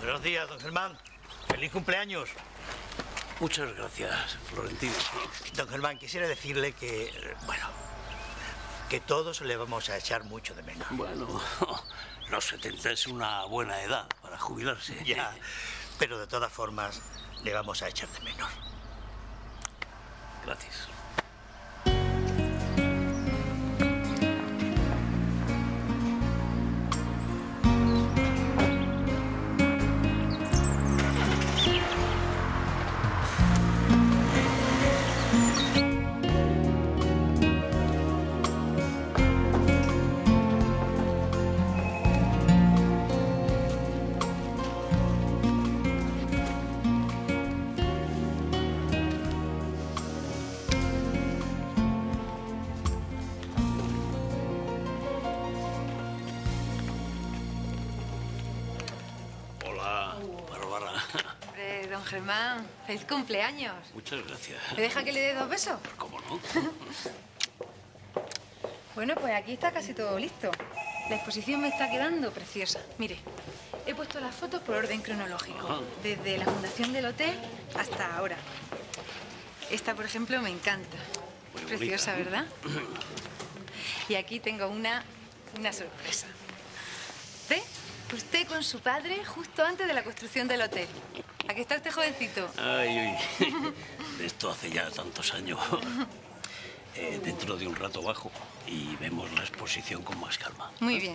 Buenos días, don Germán. ¡Feliz cumpleaños! Muchas gracias, Florentino. Don Germán, quisiera decirle que, bueno, que todos le vamos a echar mucho de menos. Bueno, los 70 es una buena edad para jubilarse. Ya, pero de todas formas le vamos a echar de menos. Gracias. Don Germán, feliz cumpleaños. Muchas gracias. ¿Me deja que le dé 2 besos? ¿Cómo no? Bueno, pues aquí está casi todo listo. La exposición me está quedando preciosa. Mire, he puesto las fotos por orden cronológico, desde la fundación del hotel hasta ahora. Esta, por ejemplo, me encanta. Muy preciosa, bonita, ¿verdad? Y aquí tengo una sorpresa. ¿Ve? Usted con su padre justo antes de la construcción del hotel. Aquí está este jovencito. Ay, de esto hace ya tantos años. Dentro de un rato bajo y vemos la exposición con más calma. Muy bien.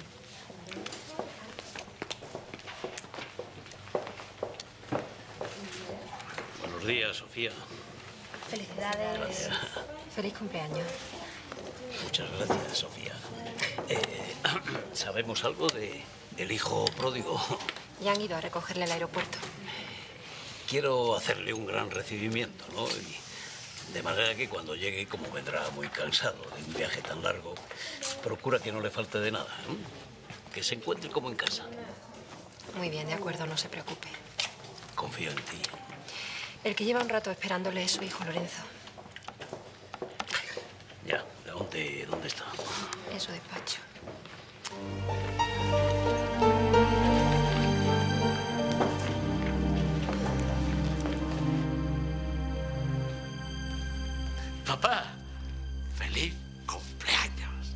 Buenos días, Sofía. Felicidades. Gracias. Feliz cumpleaños. Muchas gracias, Sofía. ¿Sabemos algo del hijo pródigo? Ya han ido a recogerle al aeropuerto. Quiero hacerle un gran recibimiento, ¿no? Y de manera que cuando llegue, como vendrá muy cansado de un viaje tan largo, procura que no le falte de nada, ¿no? Que se encuentre como en casa. Muy bien, de acuerdo, no se preocupe. Confío en ti. El que lleva un rato esperándole es su hijo, Lorenzo. Ya, ¿dónde está? En su despacho. Papá, feliz cumpleaños.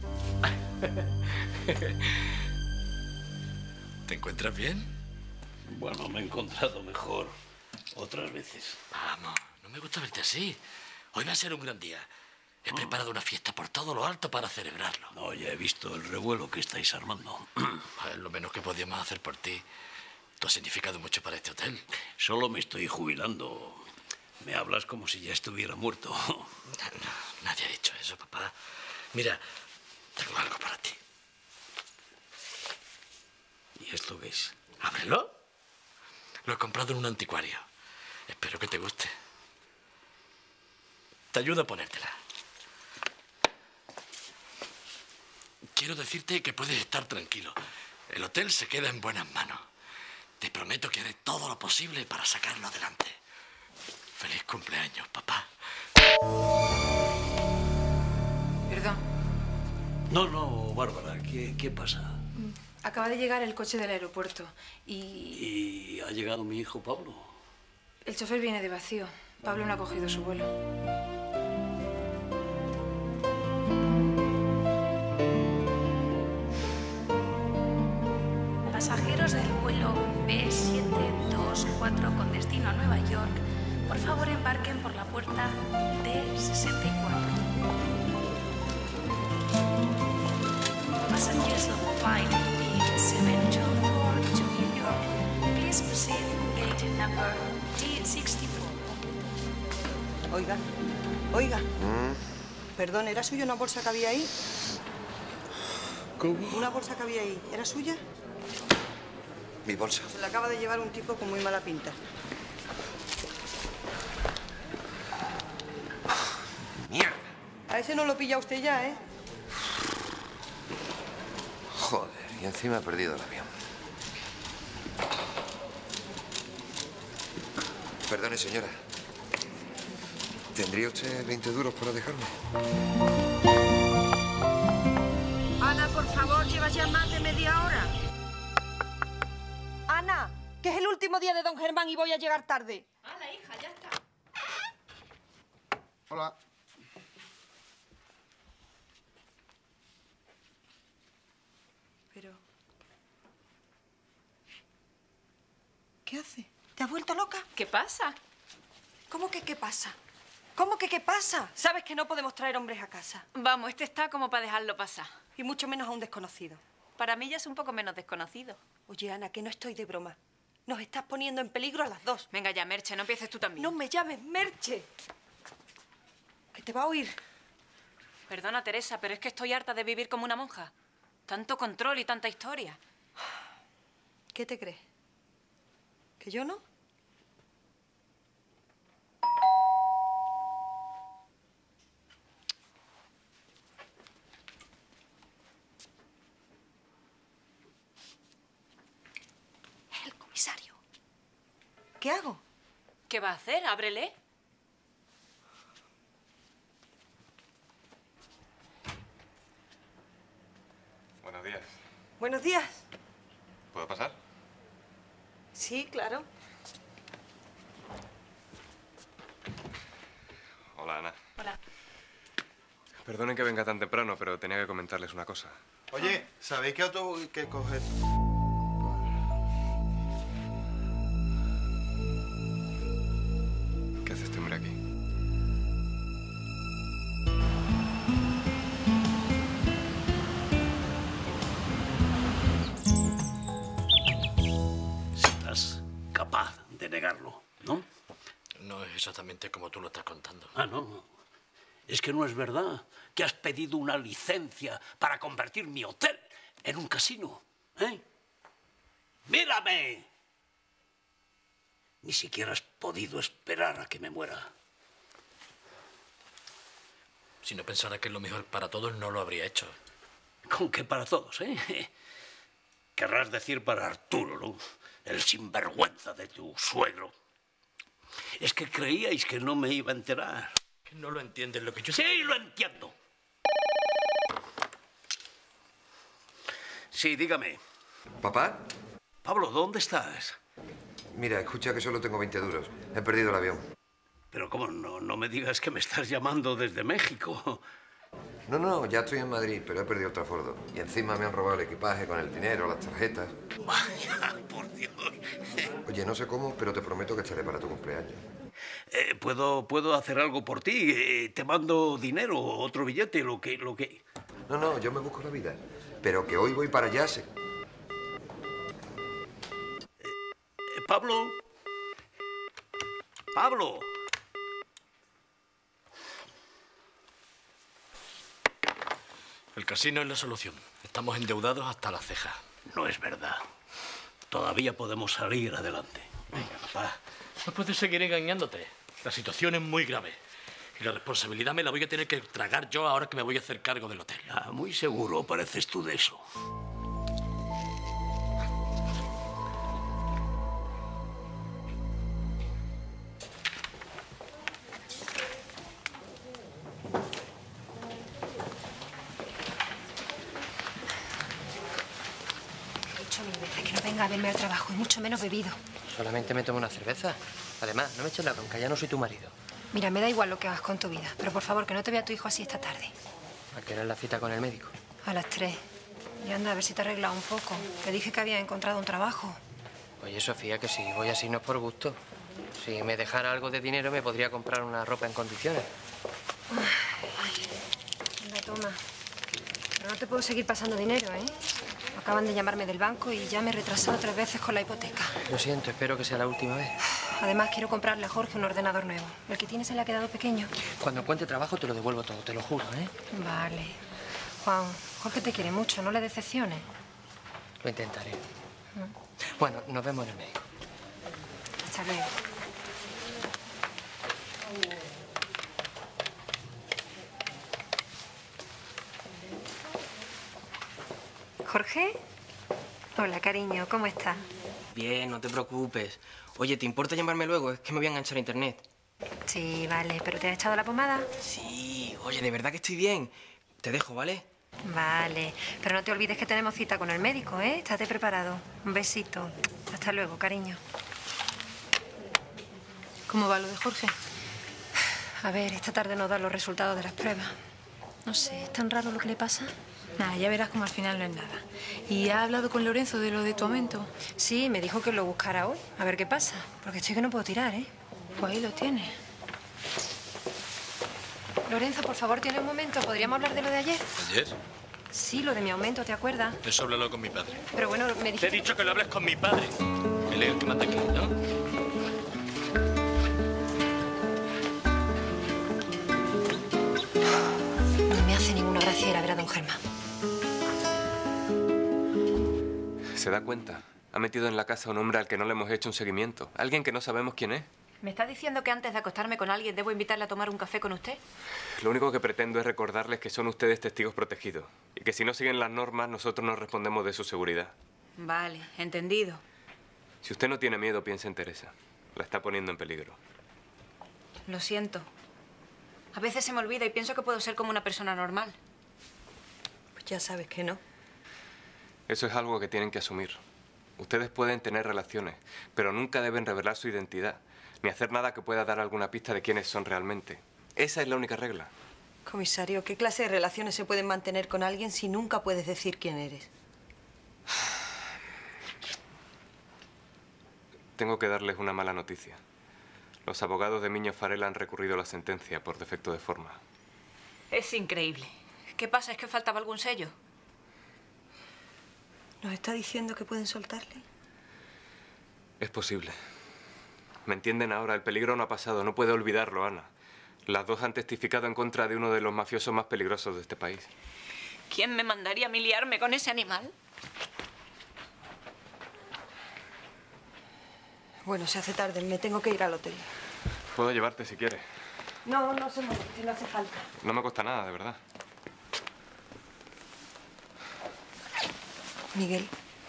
¿Te encuentras bien? Bueno, me he encontrado mejor otras veces. Vamos, no me gusta verte así. Hoy va a ser un gran día. He preparado una fiesta por todo lo alto para celebrarlo. No, ya he visto el revuelo que estáis armando. Es lo menos que podíamos hacer por ti. Tú has significado mucho para este hotel. Solo me estoy jubilando. Me hablas como si ya estuviera muerto. No, nadie ha dicho eso, papá. Mira, tengo algo para ti. ¿Y esto qué es? Ábrelo. Lo he comprado en un anticuario. Espero que te guste. Te ayudo a ponértela. Quiero decirte que puedes estar tranquilo. El hotel se queda en buenas manos. Te prometo que haré todo lo posible para sacarlo adelante. ¡Feliz cumpleaños, papá! Perdón. No, Bárbara, ¿qué pasa? Acaba de llegar el coche del aeropuerto ¿Y ha llegado mi hijo Pablo? el chofer viene de vacío. Pablo no ha cogido su vuelo. Pasajeros del vuelo B724 con destino a Nueva York, por favor embarquen por la puerta D64. Passengers of flight B724 to New York, please proceed gate number D64. Oiga. Perdón, ¿era suya una bolsa que había ahí? ¿Cómo? Una bolsa que había ahí, ¿era suya? Mi bolsa. Se la acaba de llevar un tipo con muy mala pinta. ¡Mierda! A ese no lo pilla usted ya, ¿eh? Joder, y encima he perdido el avión. Perdone, señora. ¿Tendría usted 20 duros para dejarme? Ana, por favor, llevas ya más de media hora. Ana, Que es el último día de don Germán y voy a llegar tarde. ¡Hala, hija, ya está! Hola. Pero... ¿qué hace? ¿Te has vuelto loca? ¿Qué pasa? ¿Cómo que qué pasa? ¿Cómo que qué pasa? Sabes que no podemos traer hombres a casa. Vamos, este está como para dejarlo pasar. Y mucho menos a un desconocido. Para mí ya es un poco menos desconocido. Oye, Ana, que no estoy de broma. Nos estás poniendo en peligro a las dos. Venga ya, Merche, no empieces tú también. No me llames Merche. Que te va a oír. Perdona, Teresa, pero es que estoy harta de vivir como una monja. Tanto control y tanta historia. ¿Qué te crees? ¿Que yo no? Es el comisario. ¿Qué hago? ¿Qué va a hacer? Ábrele. Buenos días. Buenos días. ¿Puedo pasar? Sí, claro. Hola, Ana. Hola. Perdonen que venga tan temprano, pero tenía que comentarles una cosa. Oye, ¿sabéis qué autobús que coger? ¿Qué hace este hombre aquí? Serás capaz de negarlo, ¿no? No es exactamente como tú lo estás contando. Ah, no. Es que no es verdad que has pedido una licencia para convertir mi hotel en un casino, ¿eh? ¡Mírame! Ni siquiera has podido esperar a que me muera. Si no pensara que es lo mejor para todos, no lo habría hecho. ¿Con qué para todos, eh? Querrás decir para Arturo, ¿no? El sinvergüenza de tu suegro. Es que creíais que no me iba a enterar. Que no lo entiendes lo que yo... Sí, lo entiendo. Sí, dígame. ¿Papá? Pablo, ¿dónde estás? Mira, escucha que solo tengo 20 duros. He perdido el avión. Pero cómo, no me digas que me estás llamando desde México. No, ya estoy en Madrid, pero he perdido el transbordo. Y encima me han robado el equipaje con el dinero, las tarjetas. Vaya, por Dios. Oye, no sé cómo, pero te prometo que estaré para tu cumpleaños. ¿Puedo hacer algo por ti? Te mando dinero, otro billete, lo que... No, yo me busco la vida. Pero que hoy voy para allá. Pablo. Pablo. El casino es la solución. Estamos endeudados hasta las cejas. No es verdad. Todavía podemos salir adelante. Venga, papá. No puedes seguir engañándote. La situación es muy grave. Y la responsabilidad me la voy a tener que tragar yo ahora que me voy a hacer cargo del hotel. Ah, muy seguro pareces tú de eso. He dicho 1000 veces que no venga a verme al trabajo, y mucho menos bebido. Solamente me tomo una cerveza. Además, no me eches la bronca, ya no soy tu marido. Mira, me da igual lo que hagas con tu vida, pero por favor, que no te vea tu hijo así esta tarde. ¿A qué hora es la cita con el médico? A las 3. Y anda, a ver si te arreglas un poco. Te dije que había encontrado un trabajo. Oye, Sofía, que si voy así no es por gusto. Si me dejara algo de dinero, me podría comprar una ropa en condiciones. Anda, toma. Pero no te puedo seguir pasando dinero, ¿eh? Acaban de llamarme del banco y ya me he retrasado 3 veces con la hipoteca. Lo siento, espero que sea la última vez. Además, quiero comprarle a Jorge un ordenador nuevo. El que tiene se le ha quedado pequeño. Cuando encuentre trabajo te lo devuelvo todo, te lo juro, ¿eh? Vale. Juan, Jorge te quiere mucho, no le decepciones. Lo intentaré. Bueno, nos vemos en el médico. Hasta luego. ¿Jorge? Hola, cariño, ¿cómo estás? Bien, no te preocupes. Oye, ¿te importa llamarme luego? Es que me voy a enganchar a internet. Sí, vale, ¿pero te has echado la pomada? Sí, oye, de verdad que estoy bien. Te dejo, ¿vale? Vale, pero no te olvides que tenemos cita con el médico, ¿eh? Estate preparado. Un besito. Hasta luego, cariño. ¿Cómo va lo de Jorge? A ver, esta tarde nos dan los resultados de las pruebas. No sé, ¿es tan raro lo que le pasa? Nada, ya verás como al final no es nada. ¿Y ha hablado con Lorenzo de lo de tu aumento? Sí, me dijo que lo buscara hoy. A ver qué pasa. Porque estoy que no puedo tirar, ¿eh? Pues ahí lo tienes. Lorenzo, por favor, ¿tiene un momento? ¿Podríamos hablar de lo de ayer? ¿Ayer? Sí, lo de mi aumento, ¿te acuerdas? Eso háblalo con mi padre. Pero bueno, me Te he dicho que lo hables con mi padre. Él es el que manda aquí, ¿no? No me hace ninguna gracia ir a ver a don Germán. ¿Se da cuenta? Ha metido en la casa a un hombre al que no le hemos hecho un seguimiento. Alguien que no sabemos quién es. ¿Me está diciendo que antes de acostarme con alguien debo invitarle a tomar un café con usted? Lo único que pretendo es recordarles que son ustedes testigos protegidos y que si no siguen las normas, nosotros nos respondemos de su seguridad. Vale, entendido. Si usted no tiene miedo, piense en Teresa. La está poniendo en peligro. Lo siento. A veces se me olvida y pienso que puedo ser como una persona normal. Pues ya sabes que no. Eso es algo que tienen que asumir. Ustedes pueden tener relaciones, pero nunca deben revelar su identidad, ni hacer nada que pueda dar alguna pista de quiénes son realmente. Esa es la única regla. Comisario, ¿qué clase de relaciones se pueden mantener con alguien si nunca puedes decir quién eres? Tengo que darles una mala noticia. Los abogados de Miño Farela han recurrido a la sentencia por defecto de forma. Es increíble. ¿Qué pasa? ¿Es que faltaba algún sello? ¿Nos está diciendo que pueden soltarle? Es posible. ¿Me entienden ahora? El peligro no ha pasado. No puede olvidarlo, Ana. Las dos han testificado en contra de uno de los mafiosos más peligrosos de este país. ¿Quién me mandaría a mí liarme con ese animal? Bueno, se hace tarde. Me tengo que ir al hotel. Puedo llevarte si quieres. No, no se moleste. No hace falta. No me cuesta nada, de verdad. Miguel,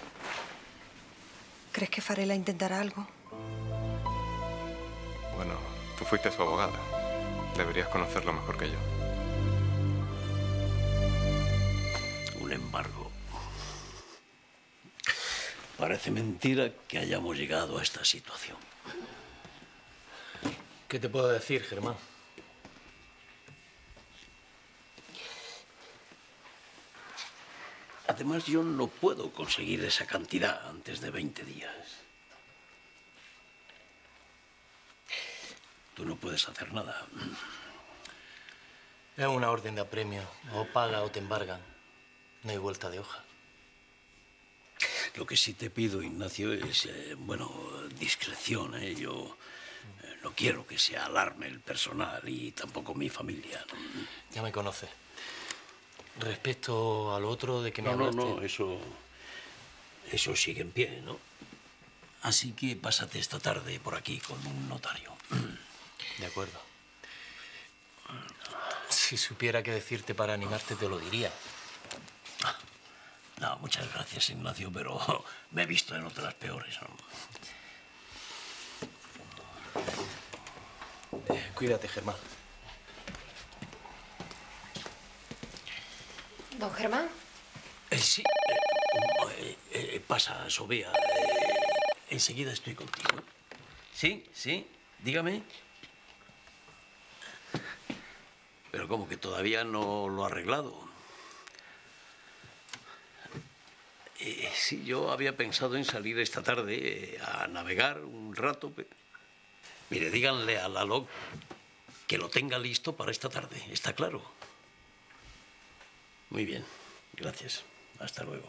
¿crees que Farela intentará algo? Bueno, tú fuiste su abogada. Deberías conocerlo mejor que yo. Un embargo. Parece mentira que hayamos llegado a esta situación. ¿Qué te puedo decir, Germán? Además, yo no puedo conseguir esa cantidad antes de 20 días. Tú no puedes hacer nada. Es una orden de apremio. O paga o te embargan. No hay vuelta de hoja. Lo que sí te pido, Ignacio, es, bueno, discreción, ¿eh? Yo no quiero que se alarme el personal y tampoco mi familia, ¿no? Ya me conoces. Respecto al otro de que me hablaste... No, eso sigue en pie, ¿no? Así que pásate esta tarde por aquí con un notario. De acuerdo. Si supiera qué decirte para animarte, te lo diría. No, muchas gracias, Ignacio, pero me he visto en otras peores, ¿no? Cuídate, Germán. ¿Don Germán? Sí. Pasa, Sofía. Enseguida estoy contigo. Sí, dígame. Pero ¿cómo que todavía no lo ha arreglado? Sí, yo había pensado en salir esta tarde a navegar un rato. Mire, díganle a Lalo que lo tenga listo para esta tarde. ¿Está claro? Muy bien, gracias. Hasta luego.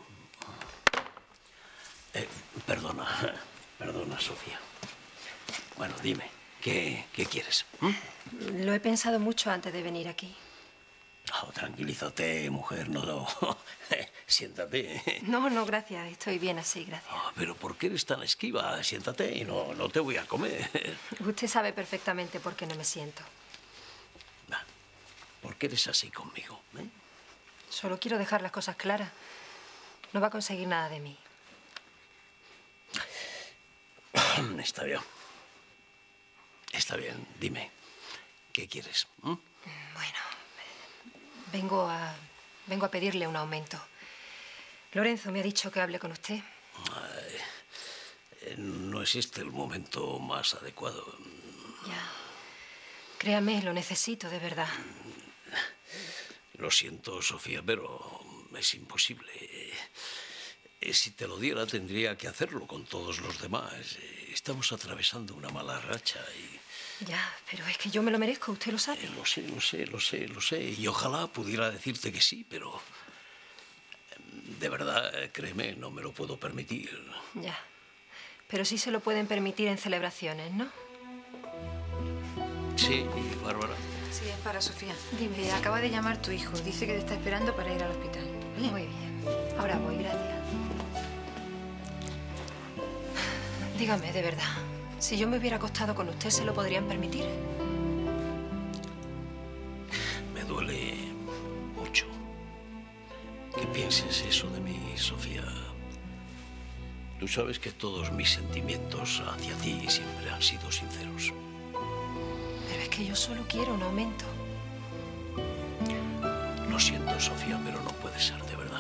Perdona, Sofía. Bueno, dime, ¿qué quieres? Lo he pensado mucho antes de venir aquí. Oh, tranquilízate, mujer, no. Siéntate. No, gracias. Estoy bien así, gracias. Oh, pero ¿por qué eres tan esquiva? Siéntate y no te voy a comer. Usted sabe perfectamente por qué no me siento. ¿Por qué eres así conmigo? Solo quiero dejar las cosas claras. No va a conseguir nada de mí. Está bien. Está bien. Dime, ¿qué quieres? Bueno, vengo a Vengo a pedirle un aumento. Lorenzo me ha dicho que hable con usted. No existe el momento más adecuado. Ya. Créame, lo necesito, de verdad. Lo siento, Sofía, pero es imposible. Si te lo diera, tendría que hacerlo con todos los demás. Estamos atravesando una mala racha y... Ya, pero es que yo me lo merezco, usted lo sabe. Lo sé. Y ojalá pudiera decirte que sí, pero... De verdad, créeme, no me lo puedo permitir. Ya. Pero sí se lo pueden permitir en celebraciones, ¿no? Sí, Bárbara. Sí, es para Sofía. Dime. Acaba de llamar tu hijo. Dice que te está esperando para ir al hospital. ¿Vale? Muy bien. Ahora voy, gracias. Dígame, de verdad, si yo me hubiera acostado con usted, ¿se lo podrían permitir? Me duele mucho que pienses eso de mí, Sofía. Tú sabes que todos mis sentimientos hacia ti siempre han sido sinceros. Pero es que yo solo quiero un aumento. Lo siento, Sofía, pero no puede ser, de verdad.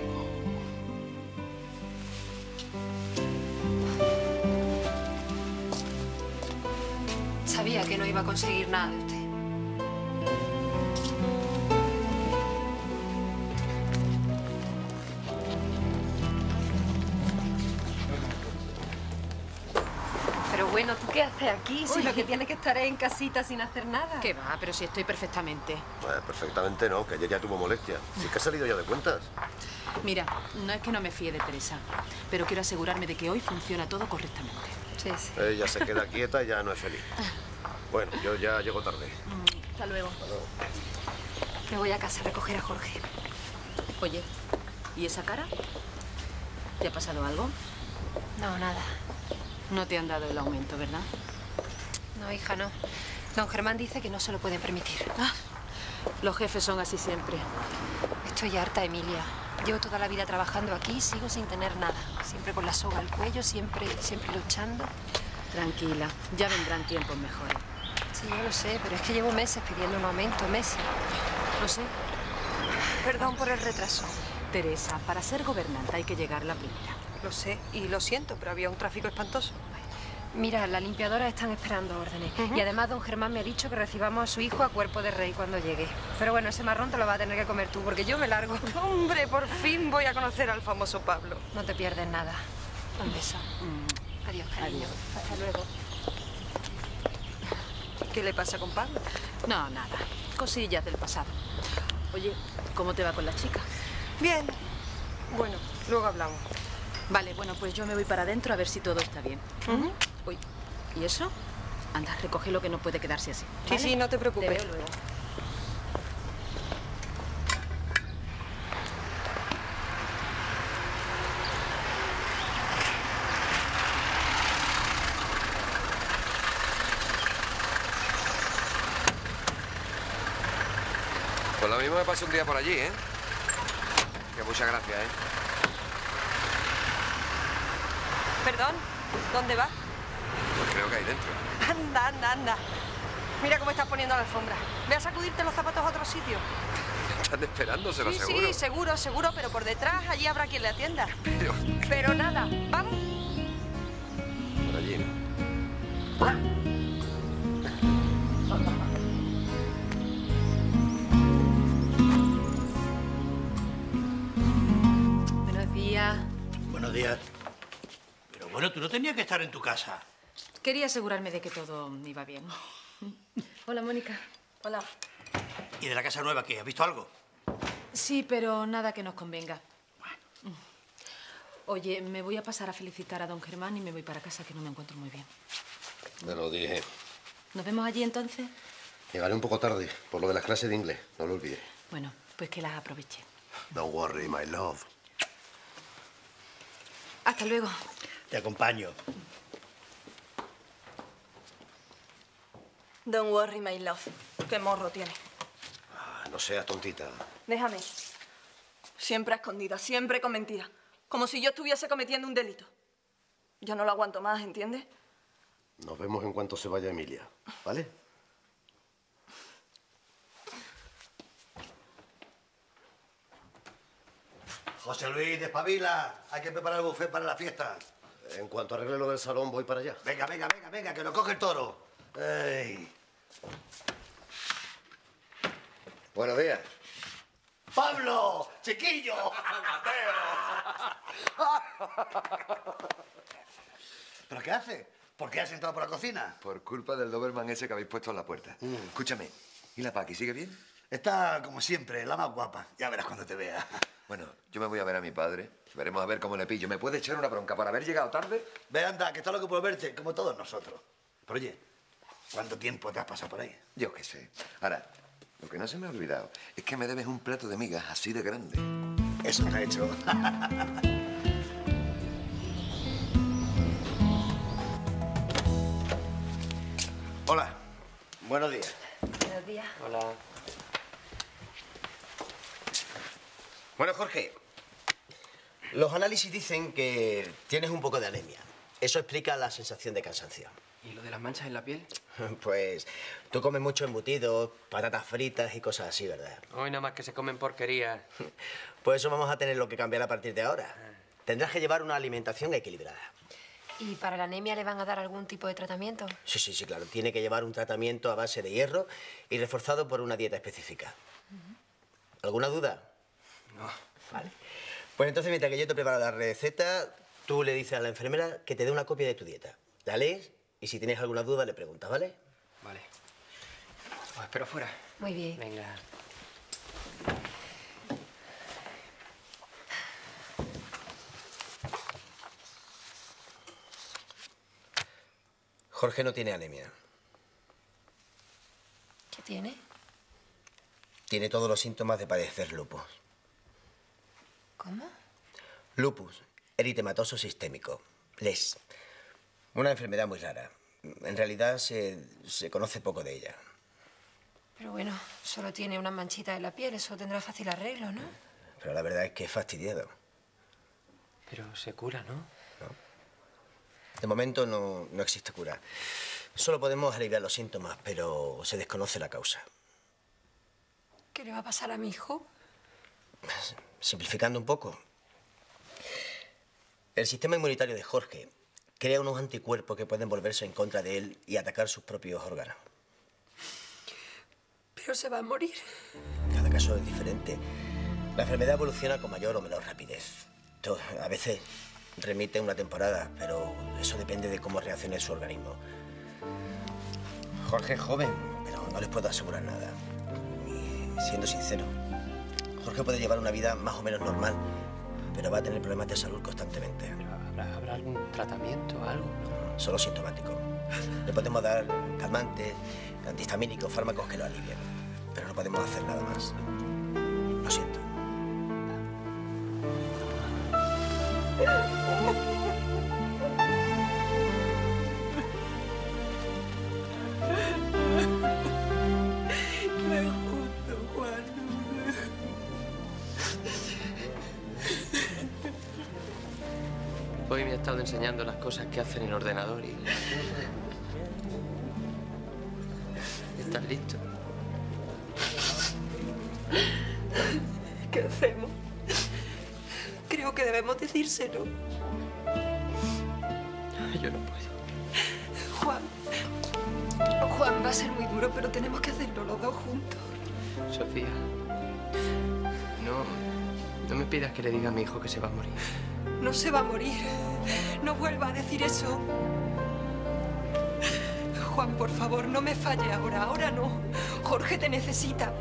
Sabía que no iba a conseguir nada de usted. Pero bueno, ¿tú qué haces aquí? Si lo que tienes que estar es en casita sin hacer nada. ¿Qué va? Pero si estoy perfectamente. Bueno, perfectamente no, que ayer ya tuvo molestia. Si es que ha salido ya de cuentas. Mira, no es que no me fíe de Teresa, pero quiero asegurarme de que hoy funciona todo correctamente. Sí, sí. Ella se queda quieta y ya no es feliz. Bueno, yo ya llego tarde. Hasta luego. Me voy a casa a recoger a Jorge. Oye, ¿y esa cara? ¿Te ha pasado algo? No, nada. No te han dado el aumento, ¿verdad? No, hija, no. Don Germán dice que no se lo pueden permitir. Los jefes son así siempre. Estoy harta, Emilia. Llevo toda la vida trabajando aquí y sigo sin tener nada. Siempre con la soga al cuello, siempre luchando. Tranquila, ya vendrán tiempos mejores. Sí, yo lo sé, pero es que llevo meses pidiendo un aumento, meses. Lo sé. Perdón por el retraso. Teresa, para ser gobernante hay que llegar la primera. Lo sé y lo siento, pero había un tráfico espantoso. Mira, las limpiadoras están esperando órdenes. Y además don Germán me ha dicho que recibamos a su hijo a cuerpo de rey cuando llegue. Pero bueno, ese marrón te lo vas a tener que comer tú, porque yo me largo. Hombre, por fin voy a conocer al famoso Pablo. No te pierdes nada. Un beso. Adiós, cariño. Adiós. Hasta luego. ¿Qué le pasa con Pablo? No, nada. Cosillas del pasado. Oye, ¿cómo te va con la chica? Bien. Bueno, luego hablamos. Vale, bueno, pues yo me voy para adentro a ver si todo está bien. Uy, ¿y eso? Anda, recoge lo que no puede quedarse así. Sí, sí, no te preocupes. Te veo luego. Pues lo mismo me pasé un día por allí, ¿eh? Que muchas gracias, ¿eh? Perdón, ¿dónde vas? Pues creo que hay dentro. Anda, anda, anda. Mira cómo estás poniendo la alfombra. Ve a sacudirte los zapatos a otro sitio. Están esperando, se lo aseguro. Sí, seguro, seguro, pero por detrás allí habrá quien le atienda. Pero nada, ¿vamos? Por allí, ¿no? Buenos días. Buenos días. Pero bueno, tú no tenías que estar en tu casa. Quería asegurarme de que todo iba bien. Hola, Mónica. Hola. ¿Y de la casa nueva qué? ¿Has visto algo? Sí, pero nada que nos convenga. Oye, me voy a pasar a felicitar a don Germán y me voy para casa, que no me encuentro muy bien. Te lo dije. ¿Nos vemos allí entonces? Llegaré un poco tarde, por lo de las clases de inglés. No lo olvides. Bueno, pues que las aproveche. Don't worry, my love. Hasta luego. Te acompaño. Don't worry, my love. Qué morro tiene. No seas tontita. Déjame. Siempre a escondidas, siempre con mentiras. Como si yo estuviese cometiendo un delito. Ya no lo aguanto más, ¿entiendes? Nos vemos en cuanto se vaya Emilia, ¿vale? José Luis, despabila. Hay que preparar el buffet para la fiesta. En cuanto arregle lo del salón, voy para allá. Venga, venga, venga, venga, que lo coge el toro. Ey. Buenos días. ¡Pablo! ¡Chiquillo! ¿Pero qué hace? ¿Por qué has entrado por la cocina? Por culpa del Doberman ese que habéis puesto en la puerta. Escúchame, ¿y la Paqui sigue bien? Está, como siempre, la más guapa. Ya verás cuando te vea. Bueno, yo me voy a ver a mi padre. Veremos a ver cómo le pillo. ¿Me puede echar una bronca por haber llegado tarde? Ve, anda, que está loco por verte, como todos nosotros. Pero oye, ¿cuánto tiempo te has pasado por ahí? Yo qué sé. Ahora, lo que no se me ha olvidado es que me debes un plato de migas así de grande. Eso está hecho. Hola. Buenos días. Buenos días. Hola. Bueno, Jorge, los análisis dicen que tienes un poco de anemia. Eso explica la sensación de cansancio. ¿Y lo de las manchas en la piel? Pues tú comes mucho embutidos, patatas fritas y cosas así, ¿verdad? Hoy nada más que se comen porquerías. Pues eso vamos a tener lo que cambiar a partir de ahora. Tendrás que llevar una alimentación equilibrada. ¿Y para la anemia le van a dar algún tipo de tratamiento? Sí, claro. Tiene que llevar un tratamiento a base de hierro y reforzado por una dieta específica. ¿Alguna duda? No. Vale. Pues entonces, mientras que yo te preparo la receta, tú le dices a la enfermera que te dé una copia de tu dieta. La lees y si tienes alguna duda le preguntas, ¿vale? Vale. Os espero fuera. Muy bien. Venga. Jorge no tiene anemia. ¿Qué tiene? Tiene todos los síntomas de padecer lupus. ¿Cómo? Lupus, eritematoso sistémico, LES. Una enfermedad muy rara. En realidad se conoce poco de ella. Pero bueno, solo tiene una manchita en la piel, eso tendrá fácil arreglo, ¿no? Pero la verdad es que es fastidiado. Pero se cura, ¿no? De momento no existe cura. Solo podemos aliviar los síntomas, pero se desconoce la causa. ¿Qué le va a pasar a mi hijo? Simplificando un poco, el sistema inmunitario de Jorge crea unos anticuerpos que pueden volverse en contra de él y atacar sus propios órganos. Pero se va a morir. Cada caso es diferente. La enfermedad evoluciona con mayor o menor rapidez. A veces remite una temporada, pero eso depende de cómo reaccione su organismo. Jorge es joven, pero no les puedo asegurar nada. Y siendo sincero, Jorge puede llevar una vida más o menos normal, pero va a tener problemas de salud constantemente. ¿Pero habrá algún tratamiento, algo? No, solo sintomático. Le podemos dar calmantes, antihistamínicos, fármacos que lo alivien, pero no podemos hacer nada más. Lo siento. No es justo, Juan. Hoy me ha estado enseñando las cosas que hacen en el ordenador y... ¿Estás listo? ¿Qué hacemos? Creo que debemos decírselo. Yo no puedo. Juan, va a ser muy duro, pero tenemos que hacerlo los dos juntos. Sofía, no me pidas que le diga a mi hijo que se va a morir. No se va a morir. No vuelva a decir eso. Juan, por favor, no me falle ahora. Ahora no. Jorge te necesita.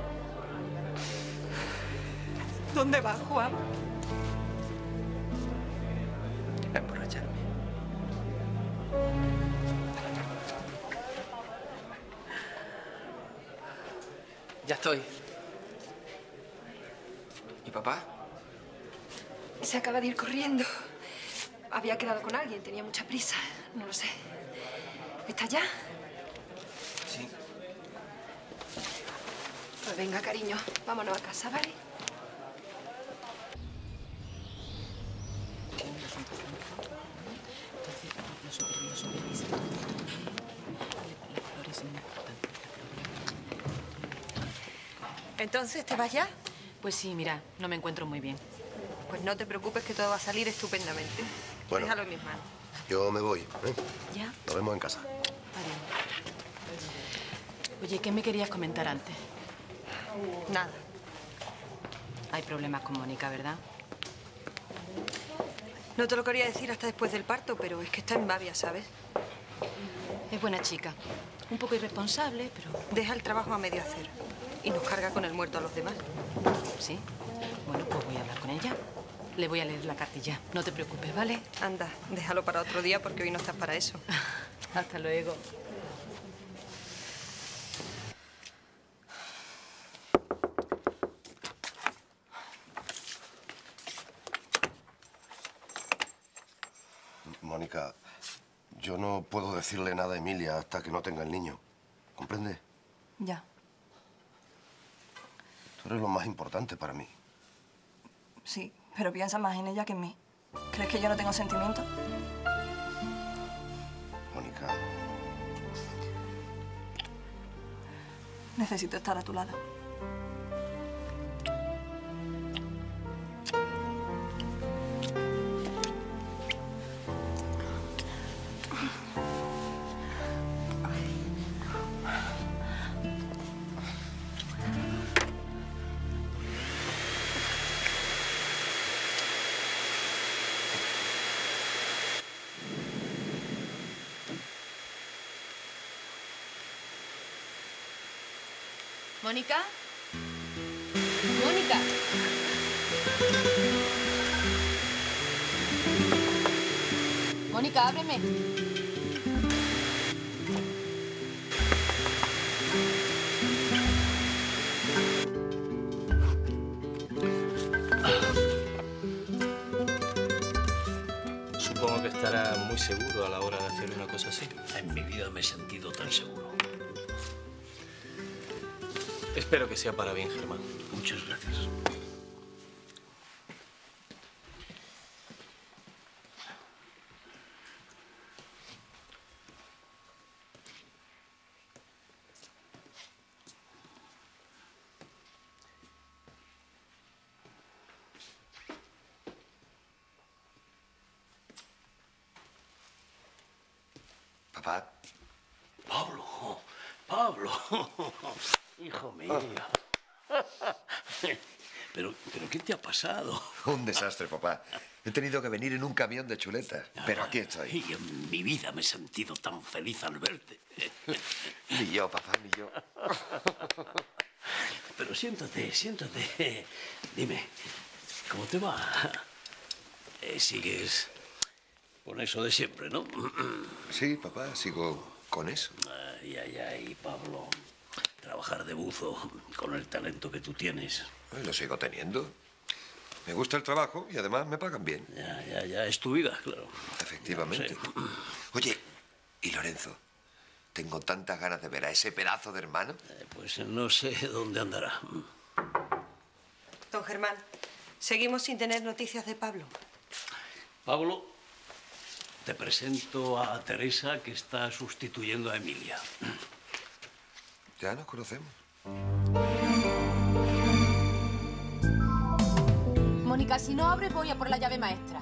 ¿Dónde vas, Juan? A emborracharme. Ya estoy. ¿Y papá? Se acaba de ir corriendo. Había quedado con alguien, tenía mucha prisa. No lo sé. ¿Estás ya? Sí. Pues venga, cariño, vámonos a casa, ¿vale? ¿Entonces te vas ya? Pues sí, mira, no me encuentro muy bien. Pues no te preocupes que todo va a salir estupendamente. Bueno. Déjalo en mis manos. Yo me voy, ¿eh? ¿Ya? Nos vemos en casa. Está bien. Oye, ¿qué me querías comentar antes? Nada. Hay problemas con Mónica, ¿verdad? No te lo quería decir hasta después del parto, pero es que está en babia, ¿sabes? Es buena chica. Un poco irresponsable, pero... Deja el trabajo a medio hacer y nos carga con el muerto a los demás. ¿Sí? Bueno, pues voy a hablar con ella. Le voy a leer la cartilla. No te preocupes, ¿vale? Anda, déjalo para otro día porque hoy no estás para eso. Hasta luego. Mónica, yo no puedo decirle nada a Emilia hasta que no tenga el niño. ¿Comprende? Ya. Tú eres lo más importante para mí. Sí, pero piensa más en ella que en mí. ¿Crees que yo no tengo sentimientos? Mónica. Necesito estar a tu lado. ¿Mónica? ¿Mónica? Mónica, ábreme. Supongo que estará muy seguro a la hora de hacer una cosa así. En mi vida me he sentido tan seguro. Espero que sea para bien, Germán. Muchas gracias. Papá. Pablo, Pablo, hijo mío. ¿Pero qué te ha pasado? Un desastre, papá. He tenido que venir en un camión de chuletas, pero aquí estoy. Y en mi vida me he sentido tan feliz al verte. Ni yo, papá, ni yo. Pero siéntate, siéntate. Dime, ¿cómo te va? ¿Sigues con eso de siempre, no? Sí, papá, sigo con eso. Ay, ay, ay, Pablo. Trabajar de buzo con el talento que tú tienes. Lo sigo teniendo. Me gusta el trabajo y además me pagan bien. Ya, es tu vida, claro. Efectivamente. No sé. Oye, ¿y Lorenzo? Tengo tantas ganas de ver a ese pedazo de hermano. Pues no sé dónde andará. Don Germán, seguimos sin tener noticias de Pablo. Pablo, te presento a Teresa, que está sustituyendo a Emilia. Ya nos conocemos. Mónica, si no abres, voy a por la llave maestra.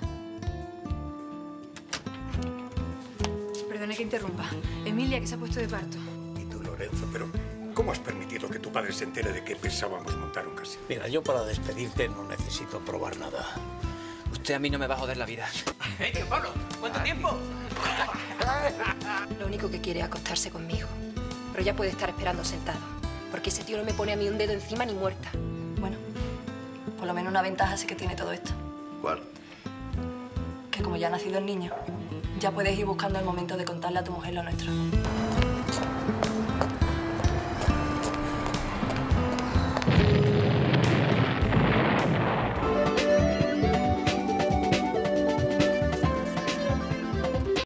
Perdone que interrumpa. Emilia, que se ha puesto de parto. Y tú, Lorenzo, pero ¿cómo has permitido que tu padre se entere de que pensábamos montar un casino? Mira, yo para despedirte no necesito probar nada. Usted a mí no me va a joder la vida. Tío Pablo! ¿Cuánto tiempo? Lo único que quiere es acostarse conmigo. Pero ya puede estar esperando sentado. Porque ese tío no me pone a mí un dedo encima ni muerta. Bueno, por lo menos una ventaja sí que tiene todo esto. ¿Cuál? Que como ya ha nacido el niño, ya puedes ir buscando el momento de contarle a tu mujer lo nuestro.